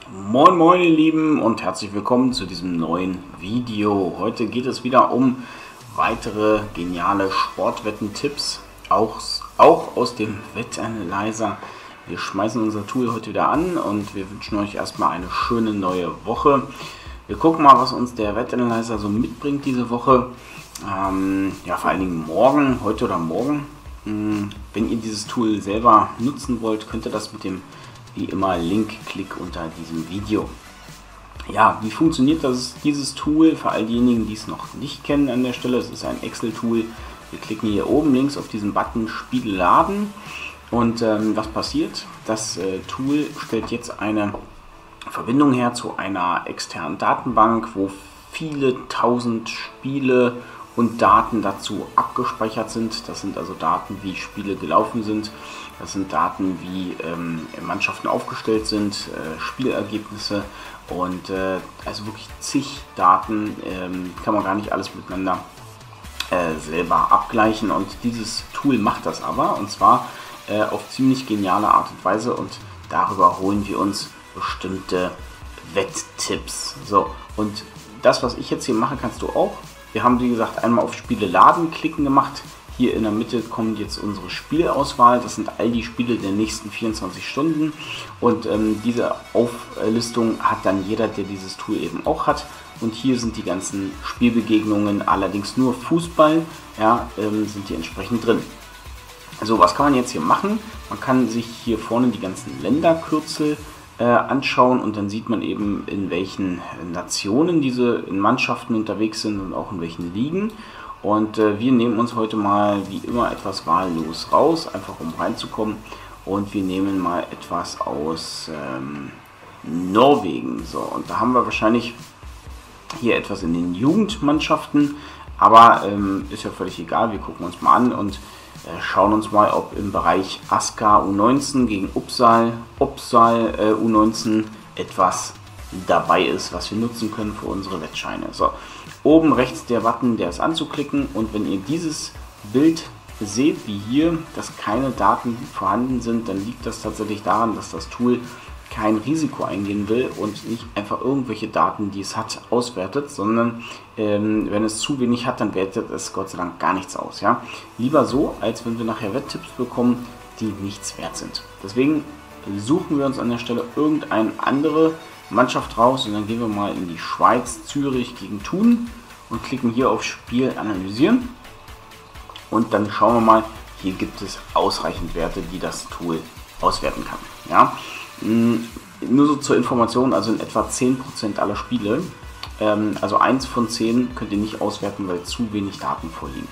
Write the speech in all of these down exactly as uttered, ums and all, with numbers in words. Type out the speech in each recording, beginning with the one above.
Moin moin ihr Lieben und herzlich willkommen zu diesem neuen Video. Heute geht es wieder um weitere geniale Sportwetten-Tipps, auch, auch aus dem Wettanalyzer. Wir schmeißen unser Tool heute wieder an und wir wünschen euch erstmal eine schöne neue Woche. Wir gucken mal, was uns der Wettanalyzer so mitbringt diese Woche. Ähm, ja, vor allen Dingen morgen, heute oder morgen. Ähm, wenn ihr dieses Tool selber nutzen wollt, könnt ihr das mit dem wie immer Link-Klick unter diesem Video. Ja, wie funktioniert das, dieses Tool für all diejenigen, die es noch nicht kennen an der Stelle? Es ist ein Excel-Tool. Wir klicken hier oben links auf diesen Button Spiel laden und ähm, was passiert? Das äh, Tool stellt jetzt eine Verbindung her zu einer externen Datenbank, wo viele tausend Spiele und Daten dazu abgespeichert sind. Das sind also Daten, wie Spiele gelaufen sind. Das sind Daten, wie ähm, Mannschaften aufgestellt sind, äh, Spielergebnisse und äh, also wirklich zig Daten, ähm, kann man gar nicht alles miteinander äh, selber abgleichen. Und dieses Tool macht das aber, und zwar äh, auf ziemlich geniale Art und Weise, und darüber holen wir uns bestimmte Wetttipps. So, und das, was ich jetzt hier mache, kannst du auch. Wir haben, wie gesagt, einmal auf Spiele laden klicken gemacht. Hier in der Mitte kommt jetzt unsere Spielauswahl. Das sind all die Spiele der nächsten vierundzwanzig Stunden. Und ähm, diese Auflistung hat dann jeder, der dieses Tool eben auch hat. Und hier sind die ganzen Spielbegegnungen, allerdings nur Fußball, ja, ähm, sind hier entsprechend drin. Also was kann man jetzt hier machen? Man kann sich hier vorne die ganzen Länderkürzel äh, anschauen und dann sieht man eben, in welchen Nationen diese Mannschaften unterwegs sind und auch in welchen Ligen. Und äh, wir nehmen uns heute mal wie immer etwas wahllos raus, einfach um reinzukommen. Und wir nehmen mal etwas aus ähm, Norwegen. So, und da haben wir wahrscheinlich hier etwas in den Jugendmannschaften. Aber ähm, ist ja völlig egal, wir gucken uns mal an und äh, schauen uns mal, ob im Bereich Asker U neunzehn gegen Uppsal, Uppsal äh, U neunzehn etwas dabei ist, was wir nutzen können für unsere Wettscheine. So, oben rechts der Button, der ist anzuklicken, und wenn ihr dieses Bild seht, wie hier, dass keine Daten vorhanden sind, dann liegt das tatsächlich daran, dass das Tool kein Risiko eingehen will und nicht einfach irgendwelche Daten, die es hat, auswertet, sondern ähm, wenn es zu wenig hat, dann wertet es Gott sei Dank gar nichts aus. Ja? Lieber so, als wenn wir nachher Wetttipps bekommen, die nichts wert sind. Deswegen suchen wir uns an der Stelle irgendeine andere Mannschaft raus und dann gehen wir mal in die Schweiz, Zürich gegen Thun und klicken hier auf Spiel analysieren, und dann schauen wir mal, hier gibt es ausreichend Werte, die das Tool auswerten kann. Ja? Nur so zur Information, also in etwa zehn Prozent aller Spiele, ähm, also eins von zehn könnt ihr nicht auswerten, weil zu wenig Daten vorliegen.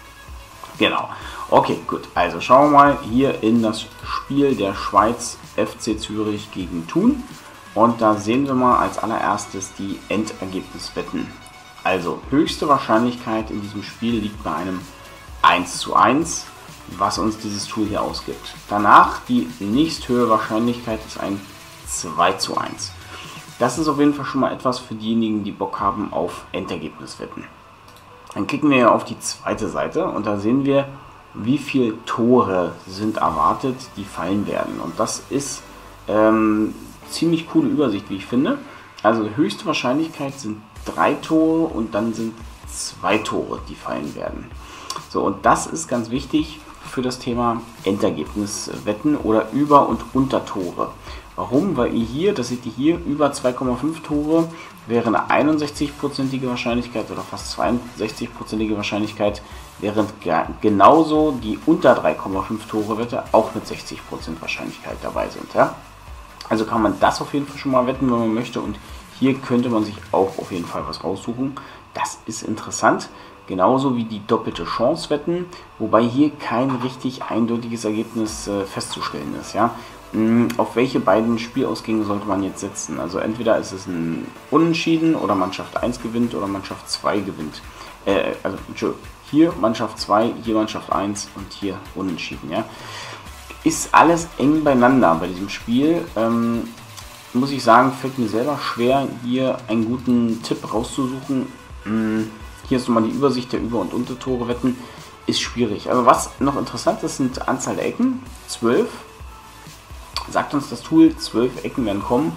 Genau, okay, gut, also schauen wir mal hier in das Spiel der Schweiz, F C Zürich gegen Thun. Und da sehen wir mal als allererstes die Endergebniswetten. Also höchste Wahrscheinlichkeit in diesem Spiel liegt bei einem eins zu eins, was uns dieses Tool hier ausgibt. Danach die nächsthöhere Wahrscheinlichkeit ist ein zwei zu eins. Das ist auf jeden Fall schon mal etwas für diejenigen, die Bock haben auf Endergebniswetten. Dann klicken wir auf die zweite Seite und da sehen wir, wie viele Tore sind erwartet, die fallen werden. Und das ist ähm, ziemlich coole Übersicht, wie ich finde. Also höchste Wahrscheinlichkeit sind drei Tore und dann sind zwei Tore, die fallen werden. So, und das ist ganz wichtig für das Thema Endergebniswetten oder Über- und Untertore. Warum? Weil ihr hier, das seht ihr hier, über zwei Komma fünf Tore wäre eine einundsechzig-prozentige Wahrscheinlichkeit oder fast zweiundsechzig-prozentige Wahrscheinlichkeit, während genauso die unter drei Komma fünf Tore Wette auch mit sechzig Prozent Wahrscheinlichkeit dabei sind. Ja? Also kann man das auf jeden Fall schon mal wetten, wenn man möchte, und hier könnte man sich auch auf jeden Fall was raussuchen. Das ist interessant, genauso wie die doppelte Chance wetten, wobei hier kein richtig eindeutiges Ergebnis äh, festzustellen ist. Ja? Hm, auf welche beiden Spielausgänge sollte man jetzt setzen? Also entweder ist es ein Unentschieden oder Mannschaft eins gewinnt oder Mannschaft zwei gewinnt. Äh, also hier Mannschaft zwei, hier Mannschaft eins und hier Unentschieden. Ja? Ist alles eng beieinander bei diesem Spiel. Ähm, muss ich sagen, fällt mir selber schwer, hier einen guten Tipp rauszusuchen. Hm, hier ist nochmal die Übersicht der Über- und Untertore wetten. Ist schwierig. Also was noch interessant ist, sind Anzahl der Ecken. zwölf. Sagt uns das Tool, zwölf Ecken werden kommen.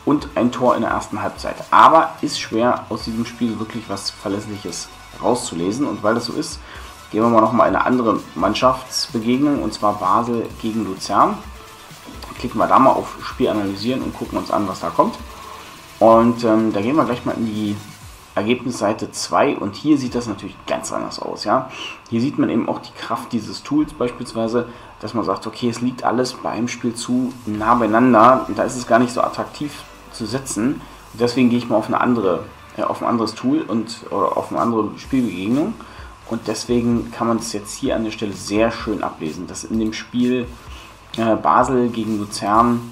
und ein Tor in der ersten Halbzeit. Aber ist schwer, aus diesem Spiel wirklich was Verlässliches rauszulesen. Und weil das so ist, gehen wir mal nochmal eine andere Mannschaftsbegegnung, und zwar Basel gegen Luzern. Klicken wir da mal auf Spiel analysieren und gucken uns an, was da kommt. Und ähm, da gehen wir gleich mal in die Ergebnisseite zwei, und hier sieht das natürlich ganz anders aus. Ja? Hier sieht man eben auch die Kraft dieses Tools beispielsweise, dass man sagt, okay, es liegt alles bei einem Spiel zu nah beieinander, und da ist es gar nicht so attraktiv zu setzen. Und deswegen gehe ich mal auf eine andere, äh, auf ein anderes Tool und oder auf eine andere Spielbegegnung, und deswegen kann man es jetzt hier an der Stelle sehr schön ablesen, dass in dem Spiel äh, Basel gegen Luzern,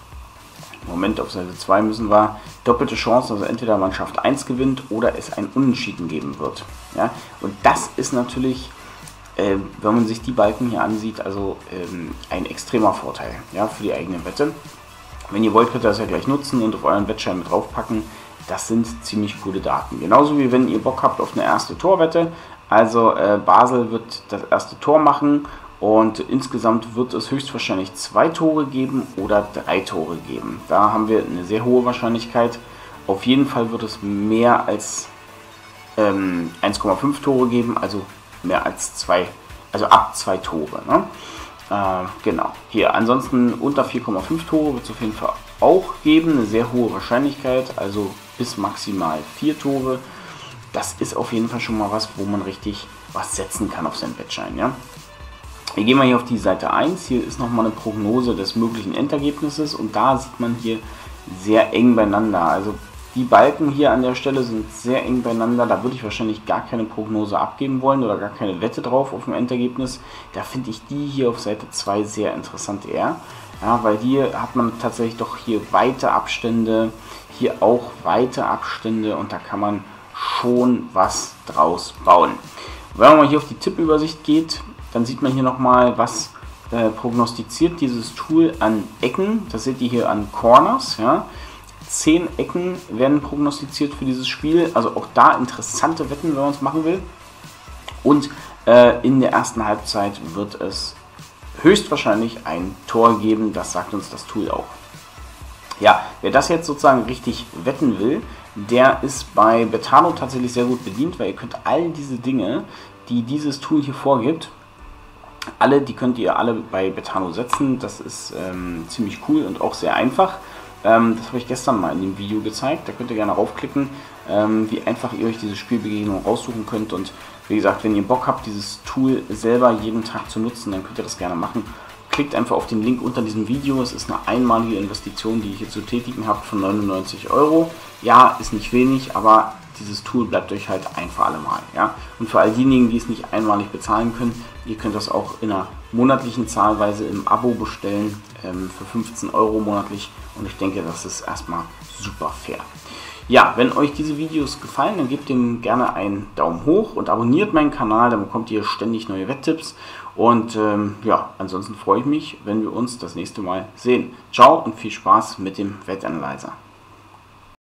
Moment, auf Seite zwei müssen wir, doppelte Chance, also entweder Mannschaft eins gewinnt oder es ein Unentschieden geben wird. Ja? Und das ist natürlich, äh, wenn man sich die Balken hier ansieht, also ähm, ein extremer Vorteil, ja, für die eigene Wette. Wenn ihr wollt, könnt ihr das ja gleich nutzen und auf euren Wettschein mit draufpacken. Das sind ziemlich coole Daten. Genauso wie wenn ihr Bock habt auf eine erste Torwette. Also äh, Basel wird das erste Tor machen. Und insgesamt wird es höchstwahrscheinlich zwei Tore geben oder drei Tore geben. Da haben wir eine sehr hohe Wahrscheinlichkeit. Auf jeden Fall wird es mehr als ähm, eins Komma fünf Tore geben, also mehr als zwei, also ab zwei Tore. Ne? Äh, genau. Hier, ansonsten unter vier Komma fünf Tore wird es auf jeden Fall auch geben. Eine sehr hohe Wahrscheinlichkeit, also bis maximal vier Tore. Das ist auf jeden Fall schon mal was, wo man richtig was setzen kann auf seinen Wettschein. Ja? Wir gehen mal hier auf die Seite eins, hier ist nochmal eine Prognose des möglichen Endergebnisses, und da sieht man hier sehr eng beieinander. Also die Balken hier an der Stelle sind sehr eng beieinander, da würde ich wahrscheinlich gar keine Prognose abgeben wollen oder gar keine Wette drauf auf dem Endergebnis. Da finde ich die hier auf Seite zwei sehr interessant eher, ja, weil hier hat man tatsächlich doch hier weite Abstände, hier auch weite Abstände, und da kann man schon was draus bauen. Wenn man mal hier auf die Tippübersicht geht, dann sieht man hier nochmal, was äh, prognostiziert dieses Tool an Ecken. Das seht ihr hier an Corners. Ja. Zehn Ecken werden prognostiziert für dieses Spiel. Also auch da interessante Wetten, wenn man es machen will. Und äh, in der ersten Halbzeit wird es höchstwahrscheinlich ein Tor geben. Das sagt uns das Tool auch. Ja, wer das jetzt sozusagen richtig wetten will, der ist bei Betano tatsächlich sehr gut bedient, weil ihr könnt all diese Dinge, die dieses Tool hier vorgibt, alle, die könnt ihr alle bei Betano setzen. Das ist ähm, ziemlich cool und auch sehr einfach. Ähm, das habe ich gestern mal in dem Video gezeigt. Da könnt ihr gerne raufklicken, ähm, wie einfach ihr euch diese Spielbegegnung raussuchen könnt. Und wie gesagt, wenn ihr Bock habt, dieses Tool selber jeden Tag zu nutzen, dann könnt ihr das gerne machen. Klickt einfach auf den Link unter diesem Video. Es ist eine einmalige Investition, die ich hier zu tätigen habe, von neunundneunzig Euro. Ja, ist nicht wenig, aber dieses Tool bleibt euch halt ein für alle Mal. Ja? Und für all diejenigen, die es nicht einmalig bezahlen können, ihr könnt das auch in einer monatlichen Zahlweise im Abo bestellen, ähm, für fünfzehn Euro monatlich. Und ich denke, das ist erstmal super fair. Ja, wenn euch diese Videos gefallen, dann gebt dem gerne einen Daumen hoch und abonniert meinen Kanal, dann bekommt ihr ständig neue Wetttipps. Und ähm, ja, ansonsten freue ich mich, wenn wir uns das nächste Mal sehen. Ciao und viel Spaß mit dem Wettanalyzer.